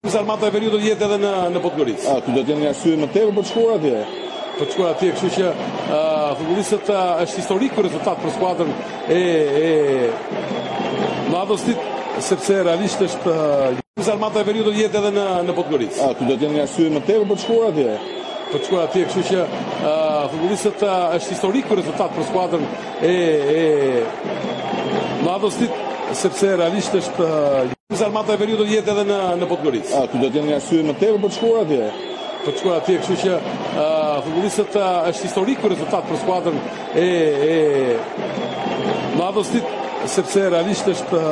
Forças Armadas e do jetë edhe në Podgorica. Ty do të jenë një arsye më tepër për të shkuar atje. Për të shkuar atje, kështu që futbollistët është historik ky rezultat për skuadrën e Mladostit, sepse realisht është Forças Armadas e do jetë edhe në Podgorica. Ty do të jenë një arsye më tepër për të shkuar atje. Për të shkuar atje, kështu që futbollistët është historik ky rezultat për skuadrën e Mladostit, sepse realisht është Forças Armadas e do jetë edhe në Podgorica. Ty do të jenë një arsye më tepër për të shkuar atje. Për të shkuar atje, kështu që futbollistët është historik ky rezultat për skuadrën e Mladostit, sepse realisht është